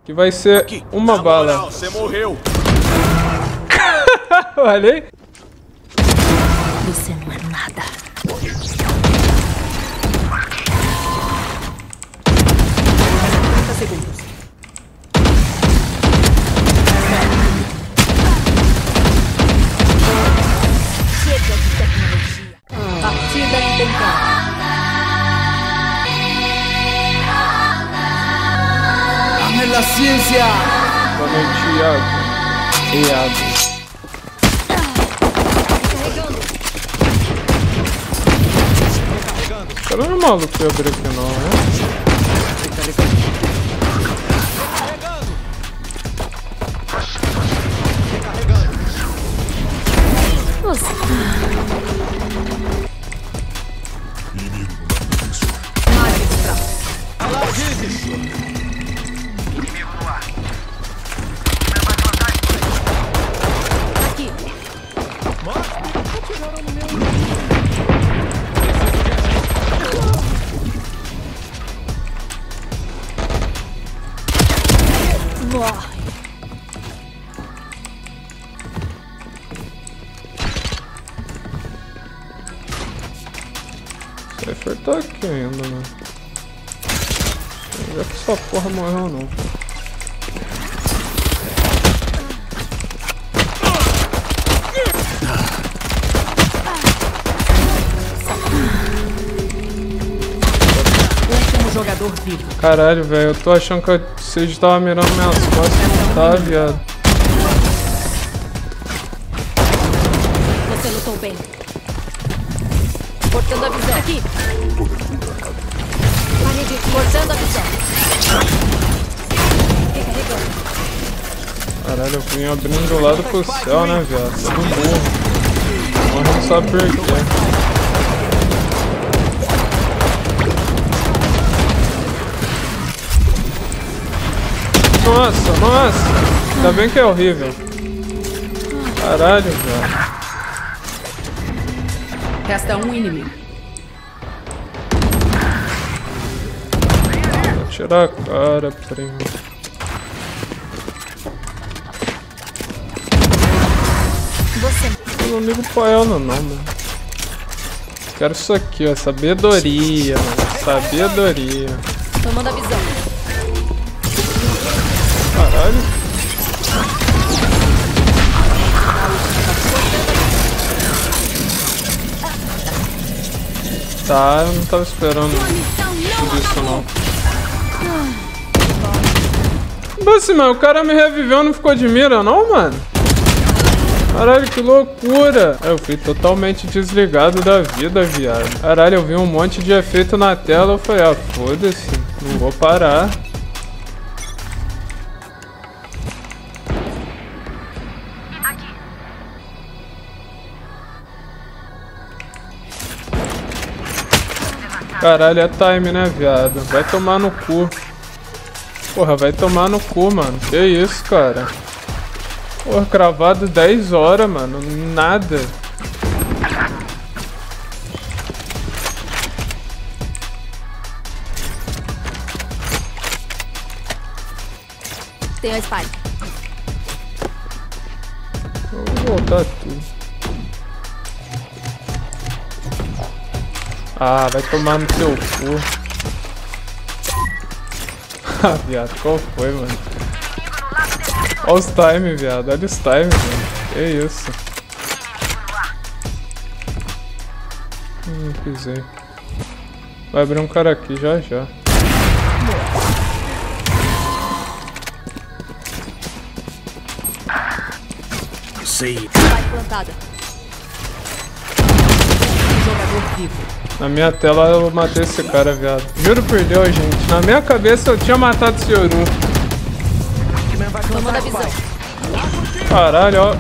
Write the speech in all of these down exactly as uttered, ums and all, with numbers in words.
Que vai ser aqui, uma bala. Moral, você morreu. Olha aí. Você não é nada. trinta segundos. Chega de tecnologia. Partida tentada. Na ciência. Boa noite, Iago. Iago. Cara, não é maluco que eu abri aqui não, né? Cypher tá aqui ainda, né? Não é que essa porra morreu não. Último jogador vivo. Caralho, velho, eu tô achando que vocês estavam mirando minhas costas, tá, viado? Você lutou bem. Cortando a visão. Aqui. Parede aqui. Cortando a visão. Recarregando. Caralho, eu vim abrindo do lado pro céu, né, viado? Tô burro. Morre não sabe por quê. Nossa, nossa! Ainda bem que é horrível. Caralho, velho. Resta um inimigo. Vou tirar a cara, primo. Você. Eu não ligo pra ela não, mano. Quero isso aqui, ó. Sabedoria, mano. Sabedoria. Tomando a visão. Caralho. Tá, eu não tava esperando tudo isso não. Mas mano, o cara me reviveu, não ficou de mira não, mano? Caralho, que loucura. Eu fui totalmente desligado da vida, viado. Caralho, eu vi um monte de efeito na tela, eu falei, ah, foda-se, não vou parar. Caralho, é time, né, viado? Vai tomar no cu. Porra, vai tomar no cu, mano. Que isso, cara? Porra, cravado dez horas, mano. Nada. Tem a spike. Eu vou voltar tudo. Ah, vai tomar no seu cu. Ah, viado, qual foi, mano? Olha os time, viado. Olha os time, mano. Que isso? Hum, pisei. Vai abrir um cara aqui já já. Sei. Spike plantada. Jogador vivo. Na minha tela eu matei esse cara, viado. Juro por Deus, gente. Na minha cabeça eu tinha matado esse Yoru. Tomando a visão. Caralho, ó.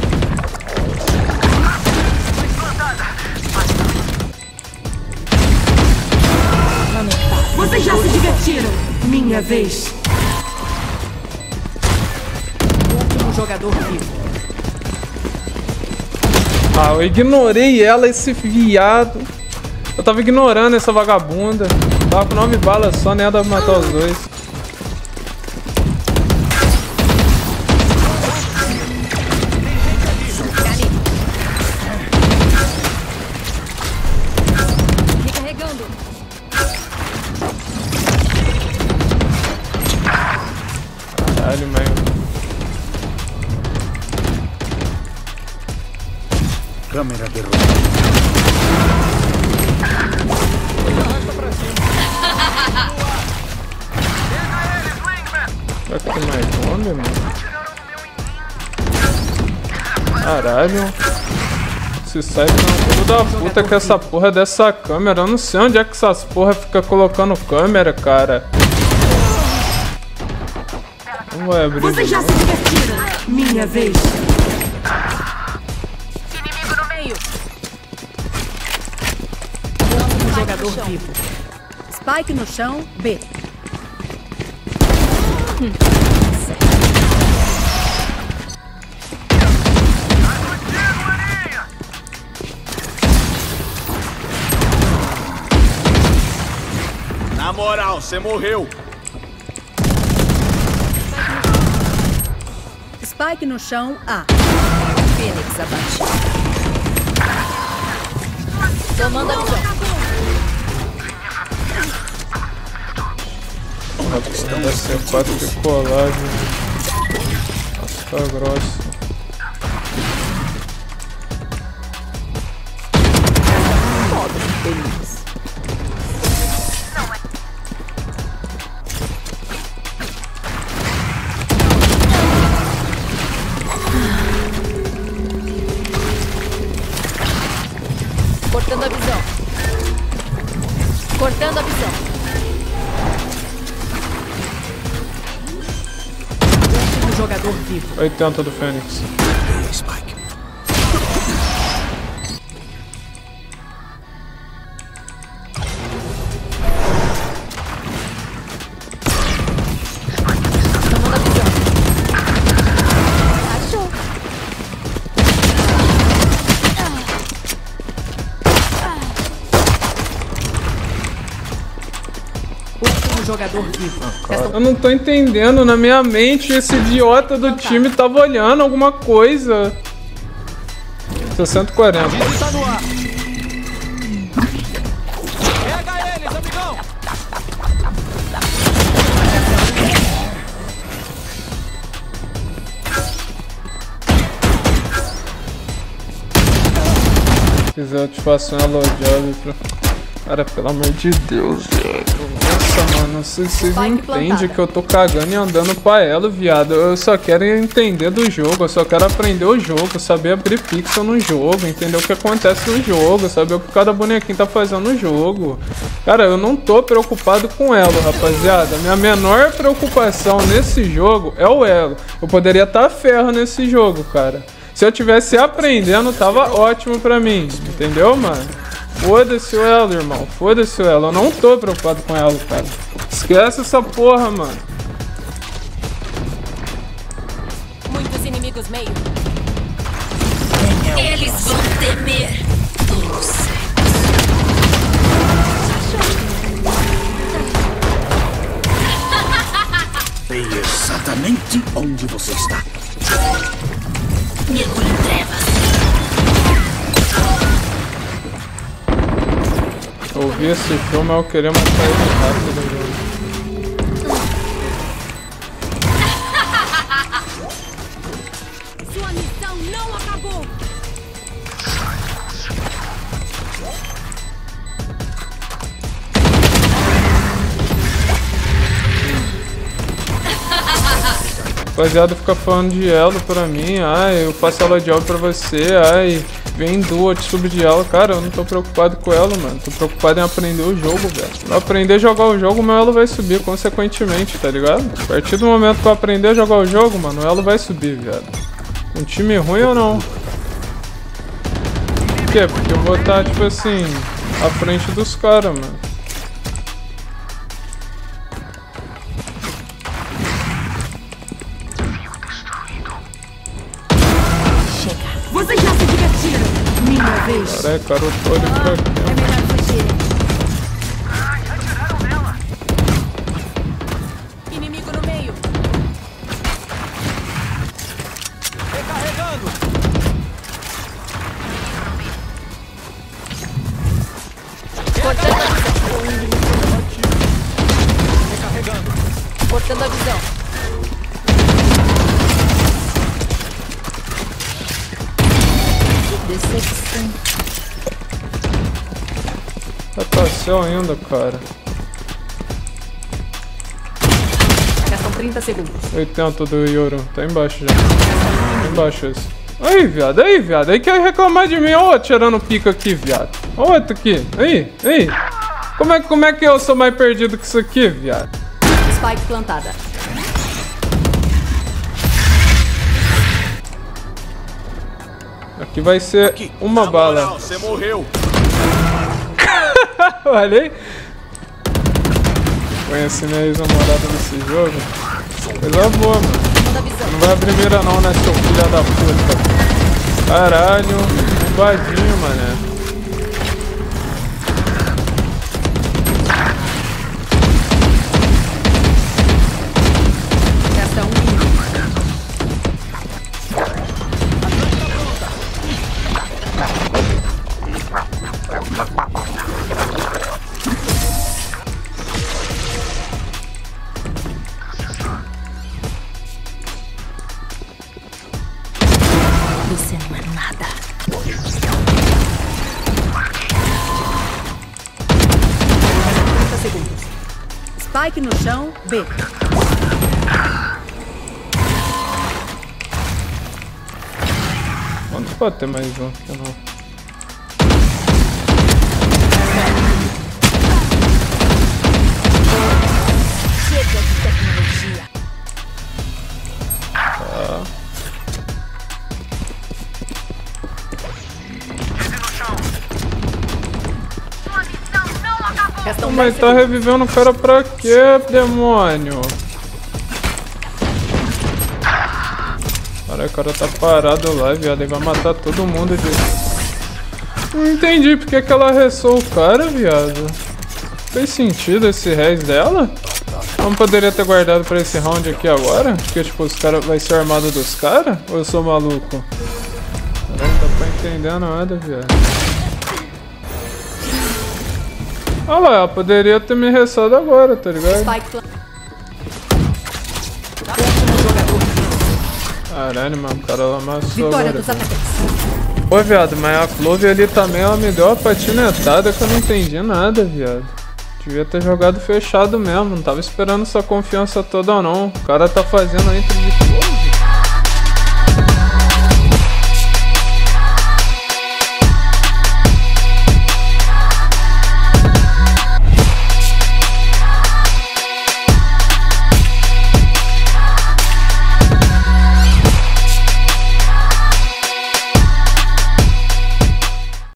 Vocês já se divertiram. Minha vez. Último jogador vivo. Ah, eu ignorei ela, esse viado. Eu tava ignorando essa vagabunda. Tava com nove balas só, nem ia dar pra matar os dois. Caralho, mas... Câmera derrubada. Será que tem mais onda, mano? Caralho. Se sai não, filho da puta que essa porra dessa câmera. Eu não sei onde é que essas porra fica colocando câmera, cara. Não vai abrir. Vocês já se divertiram. Minha vez. Inimigo no meio. Um jogador vivo. Spike no chão, B. Hum. Na moral, você morreu. Spike no chão, A. Fênix abate. Tomando a visão. A questão da C quatro de colagem. Casca grossa. Modo feliz. Cortando a visão. Cortando a visão. Um jogador vivo. oitenta do Fênix. Spike. Tomando a visão. Achou. Último jogador vivo. Esta Eu não tô entendendo, na minha mente esse idiota do time tava olhando alguma coisa. sessenta e quarenta. Tá no ar. Pega eles, amigão. Se quiser eu te faço um hello job pra... Cara, pelo amor de Deus, velho. Nossa, mano, não sei se vocês Spike entendem plantada. que eu tô cagando e andando pra ela, viado. Eu só quero entender do jogo, eu só quero aprender o jogo, saber abrir pixel no jogo, entender o que acontece no jogo, saber o que cada bonequinho tá fazendo no jogo. Cara, eu não tô preocupado com elo, rapaziada. Minha menor preocupação nesse jogo é o elo. Eu poderia estar tá ferro nesse jogo, cara. Se eu tivesse aprendendo, tava ótimo pra mim, entendeu, mano? Foda-se o elo, irmão. Foda-se o elo. Eu não tô preocupado com elo, cara. Esquece essa porra, mano. Muitos inimigos meio. Eles vão temer o Sei exatamente onde você está. mergulho em trevas. Eu vi esse filme, eu queria matar ele rápido, velho. Sua missão não acabou. Rapaziada, fica falando de elo pra mim. Ai, eu passo ela de elo pra você. Ai, vem duo de sub de elo. Cara, eu não tô preocupado com elo, mano. Tô preocupado em aprender o jogo, velho. Se eu aprender a jogar o jogo, meu elo vai subir consequentemente, tá ligado? A partir do momento que eu aprender a jogar o jogo, mano, o elo vai subir, velho. Um time ruim ou não? Por quê? Porque eu vou estar, tipo assim, à frente dos caras, mano. Vocês já se divertiram. Minha vez. Caralho, cara, eu tô ali por aqui. É melhor fugir. Inimigo no meio. Recarregando. Cortando a visão. Recarregando. Cortando a visão. Decepção. Tá pra céu ainda, cara. Restam trinta segundos. oitenta do Yoru. Tá embaixo já. Tá embaixo esse. Aí, viado. Aí, viado. Aí quer reclamar de mim. Ó, tirando pica aqui, viado. Ó, outro aqui. Aí, aí. Como é, como é que eu sou mais perdido que isso aqui, viado? Spike plantada. Aqui vai ser Aqui. uma Na bala. moral, você morreu. Olha aí. Conheci minha ex-namorada nesse jogo. Coisa boa, mano. Manda visão. Não vai abrir mira não, né, seu filho da puta. Caralho. Bombadinho, mané. Resta um minuto. Você não é nada. trinta segundos. Spike no chão, B. Não pode ter mais um aqui, não. Chega de tecnologia. Restam Mas dez tá segundos. revivendo o cara pra quê, demônio? Cara, o cara tá parado lá, viado. Ele vai matar todo mundo de... Não entendi porque que ela ressou o cara, viado. Fez sentido esse res dela? Não poderia ter guardado pra esse round aqui agora? Porque, tipo, os caras... Vai ser armado dos caras? Ou eu sou maluco? Caralho, não dá pra entender nada, viado. Ah lá, ela poderia ter me ressado agora, tá ligado? Spike plantada. Último jogador. Caralho, mano, o cara lá amassou Vitória agora. dos atacantes. Ô, viado, mas a Clove ali também, ela me deu uma patinetada que eu não entendi nada, viado. Devia ter jogado fechado mesmo, não tava esperando essa confiança toda não. O cara tá fazendo a intro de...